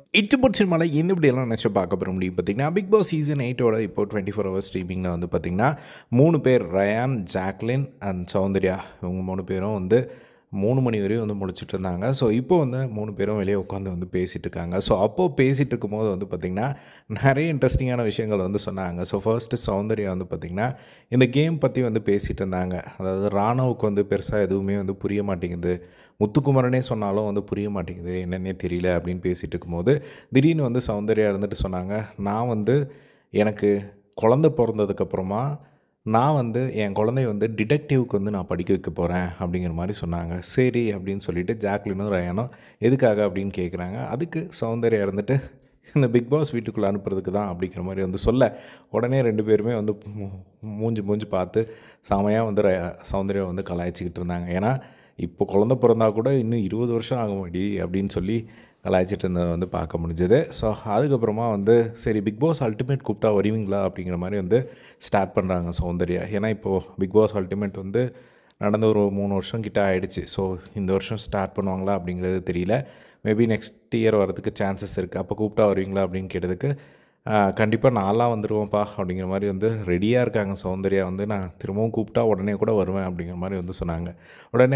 இட்டு பிடிச்சிருமால இந்த இப்படியெல்லாம் நினச்சி பார்க்க போகிற முடியும் பார்த்திங்கன்னா பிக் பாஸ் சீசன் 8ஓட இப்போ 24 ஹவர்ஸ் ஸ்ட்ரீமிங்கில் வந்து பார்த்திங்கன்னா 3 பேர் ரயான், ஜாக்லின் அண்ட் சௌந்தர்யா இவங்க 3 பேரும் வந்து 3 மணி வரையும் வந்து முடிச்சுட்டு இருந்தாங்க. ஸோ இப்போ வந்து 3 பேரும் வெளியே உட்காந்து வந்து பேசிகிட்டு இருக்காங்க. ஸோ அப்போது பேசிகிட்டு இருக்கும்போது வந்து பார்த்திங்கன்னா நிறைய இன்ட்ரெஸ்டிங்கான விஷயங்கள் வந்து சொன்னாங்க. ஸோ ஃபர்ஸ்ட்டு சௌந்தர்யா வந்து பார்த்திங்கன்னா இந்த கேம் பற்றி வந்து பேசிகிட்டு இருந்தாங்க. அதாவது ராணுவுக்கு வந்து பெருசாக எதுவுமே வந்து புரிய மாட்டேங்குது, முத்துக்குமரனே சொன்னாலும் வந்து புரிய மாட்டேங்குது, என்னென்னே தெரியல அப்படின்னு பேசிகிட்டு இருக்கும்போது திடீர்னு வந்து சௌந்தர்யா இருந்துட்டு சொன்னாங்க, நான் வந்து எனக்கு குழந்தை பிறந்ததுக்கப்புறமா நான் வந்து என் குழந்தைய வந்து டிடெக்டிவ்க்கு வந்து நான் படிக்க வைக்க போகிறேன் அப்படிங்கிற மாதிரி சொன்னாங்க. சரி அப்படின்னு சொல்லிட்டு ஜாக்லினும் ரயானும் எதுக்காக அப்படின்னு கேட்குறாங்க. அதுக்கு சௌந்தர்யா இருந்துட்டு இந்த பிக் பாஸ் வீட்டுக்குள்ளே அனுப்புறதுக்கு தான் அப்படிங்கிற மாதிரி வந்து சொல்ல, உடனே 2 பேருமே வந்து மூஞ்சி பார்த்து செமையாக வந்து சௌந்தர்யா வந்து கலாய்ச்சிக்கிட்டு இருந்தாங்க. ஏன்னா இப்போ குழந்த பிறந்தா கூட இன்னும் 20 வருஷம் ஆக மாட்டி அப்படின்னு சொல்லி கலாய்ச்சிட்டு இருந்ததை வந்து பார்க்க முடிஞ்சது. ஸோ அதுக்கப்புறமா வந்து சரி பிக் பாஸ் அல்டிமேட் கூப்பிட்டா வருவீங்களா அப்படிங்கிற மாதிரி வந்து ஸ்டார்ட் பண்ணுறாங்க சௌந்தர்யா. ஏன்னா இப்போது பிக் பாஸ் அல்டிமேட் வந்து நடந்த ஒரு 3 வருஷம் கிட்ட ஆகிடுச்சு. ஸோ இந்த வருஷம் ஸ்டார்ட் பண்ணுவாங்களா அப்படிங்கிறது தெரியல. மேபி நெக்ஸ்ட் இயர் வரதுக்கு சான்சஸ் இருக்குது. அப்போ கூப்பிட்டா வருவீங்களா அப்படின்னு கேட்டதுக்கு கண்டிப்பாக நான்லாம் வந்துடுவோம்ப்பா அப்படிங்கிற மாதிரி வந்து ரெடியாக இருக்காங்க சௌந்தர்யா. வந்து நான் திரும்பவும் கூப்பிட்டா உடனே கூட வருவேன் அப்படிங்கிற மாதிரி வந்து சொன்னாங்க. உடனே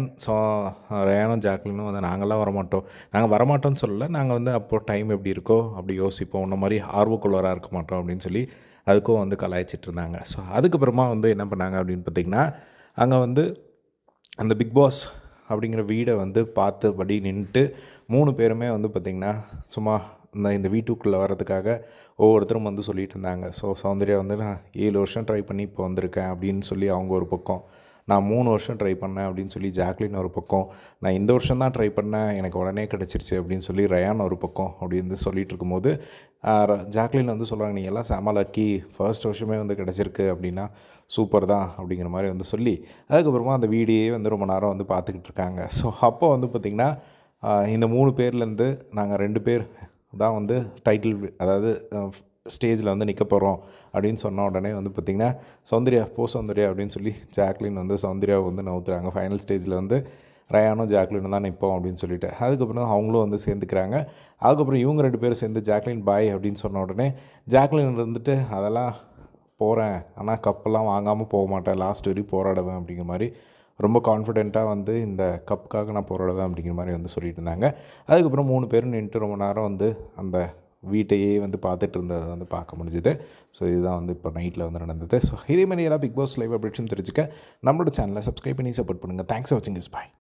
ரயானும் ஜாக்லினும் வந்து நாங்கள்லாம் வரமாட்டோம், நாங்கள் வரமாட்டோம்னு சொல்லலை, நாங்கள் வந்து அப்போது டைம் எப்படி இருக்கோ அப்படி யோசிப்போம், உன்ன மாதிரி ஆர்வக்குள்ளராக இருக்க மாட்டோம் அப்படின்னு சொல்லி அதுக்கும் வந்து கலாய்ச்சிட்டு இருந்தாங்க. ஸோ அதுக்கப்புறமா வந்து என்ன பண்ணாங்க அப்படின்னு பார்த்திங்கன்னா அங்கே வந்து அந்த பிக் பாஸ் அப்படிங்கிற வீடை வந்து பார்த்தபடி நின்றுட்டு 3 பேருமே வந்து பார்த்திங்கன்னா சும்மா இந்த வீட்டுக்குள்ளே வர்றதுக்காக ஒவ்வொருத்தரும் வந்து சொல்லிகிட்டு இருந்தாங்க. ஸோ சௌந்தர்யா வந்து நான் 7 வருஷம் ட்ரை பண்ணி இப்போ வந்திருக்கேன் அப்படின்னு சொல்லி அவங்க ஒரு பக்கம், நான் 3 வருஷம் ட்ரை பண்ணேன் அப்படின்னு சொல்லி ஜாக்லின் ஒரு பக்கம், நான் இந்த வருஷம் தான் ட்ரை பண்ணேன் எனக்கு உடனே கிடச்சிருச்சு அப்படின்னு சொல்லி ரயான் ஒரு பக்கம் அப்படி வந்து சொல்லிகிட்டு இருக்கும்போது ஜாக்லின் வந்து சொல்கிறாங்க, நீ எல்லாம் செம லக்கி, ஃபர்ஸ்ட் வருஷமே வந்து கிடச்சிருக்கு அப்படின்னா சூப்பர் தான் அப்படிங்கிற மாதிரி வந்து சொல்லி அதுக்கப்புறமா அந்த வீடியே வந்து ரொம்ப நேரம் வந்து பார்த்துக்கிட்டு இருக்காங்க. ஸோ அப்போ வந்து பார்த்திங்கன்னா இந்த 3 பேர்லேருந்து நாங்கள் 2 பேர் தான் வந்து டைட்டில், அதாவது ஸ்டேஜில் வந்து நிற்க போகிறோம் அப்படின்னு சொன்ன உடனே வந்து பார்த்திங்கன்னா சௌந்தர்யா அப்படின்னு சொல்லி ஜாக்லின் வந்து சௌந்தர்யாவை வந்து நவுத்துறாங்க. ஃபைனல் ஸ்டேஜில் வந்து ரயானும் ஜாக்லினும் தான் நிற்போம் அப்படின்னு சொல்லிட்டு அதுக்கப்புறம் அவங்களும் வந்து சேர்ந்துக்கிறாங்க. அதுக்கப்புறம் இவங்க 2 பேரும் சேர்ந்து ஜாக்லின் பாய் அப்படின்னு சொன்ன உடனே ஜாக்லின் இருந்துட்டு அதெல்லாம் போகிறேன், ஆனால் கப்பெல்லாம் வாங்காமல் போக மாட்டேன், லாஸ்ட் வரையும் போராடுவேன் அப்படிங்கிற மாதிரி ரொம்ப கான்ஃபிடெண்ட்டாக வந்து இந்த கப்புக்காக நான் போராடுவேன் அப்படிங்கிற மாதிரி வந்து சொல்லிட்டு இருந்தாங்க. அதுக்கப்புறம் 3 பேரும் நின்றுட்டு ரொம்ப நேரம் வந்து அந்த வீட்டையே வந்து பார்த்துட்டு இருந்ததை வந்து பார்க்க முடிஞ்சுது. ஸோ இதுதான் வந்து இப்போ நைட்டில் வந்து நடந்தது. ஸோ இதே மாதிரி எல்லாம் பிக் பாஸ் லைவ் அப்டேட்ஸும் தெரிஞ்சுக்க நம்மளோட சேனலை சப்ஸ்கிரைப் பண்ணி சப்போர்ட் பண்ணுங்கள். தேங்க்ஸ் ஃபார் வாட்சிங் திஸ். பாய்.